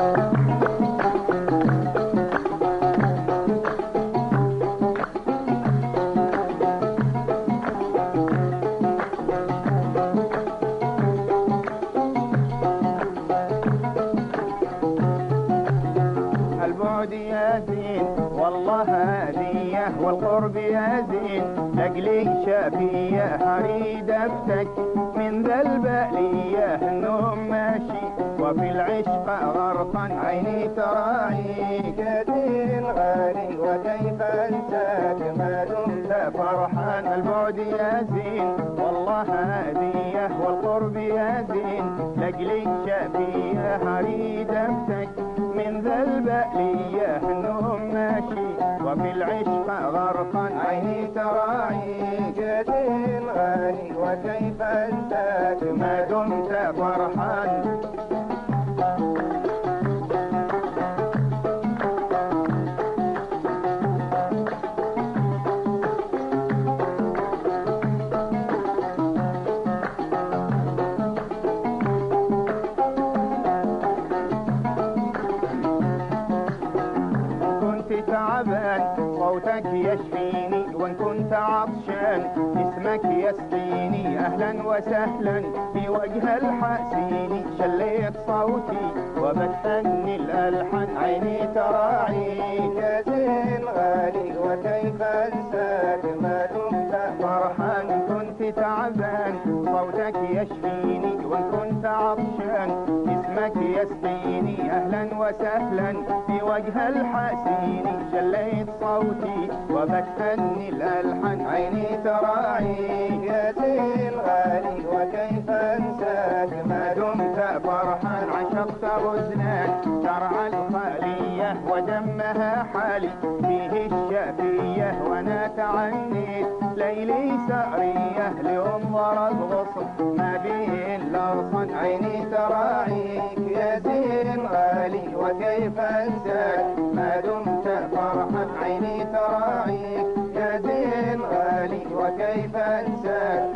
البعد يا زين والله هدية والقرب يا زين أجلي شافية أريد أفتك من ذا البالية النوم ماشي وفي العشق غرقا عيني تراعيك يا زين غالي وكيف أنساك ما دمت فرحان. البعد يا زين والله هدية والقرب يا زين لأجلي شافية أريد أفتك من ذا البالية النوم ماشي وفي العشق غرقا عيني تراعيك يا زين غالي وكيف أنساك ما دمت فرحان. تعبان صوتك يشفيني وان كنت عطشان اسمك يسقيني اهلا وسهلا في وجه الحسين شليت صوتي وبتهني الالحان عيني تراعيك يا زين غالي وكيف انساك ما دمت فرحان. كنت تعبان صوتك يشفيني وان كنت عطشان اسمك يسقيني اهلا وسهلا في وجه الحسين شليت صوتي وبتهني الالحان عيني تراعيك يا زين غالي وكيف انساك ما دمت فرحان. عشقت غزلان ترعى الخاليه ودمها حالي فيه الشافيه وانا تعنيت ليلي ساريه لانظر الغصن ما به الارصن عيني تراعيك يا زين غالي وكيف انساك ما دمت فرحان. عيني تراعيك يا زين غالي وكيف انساك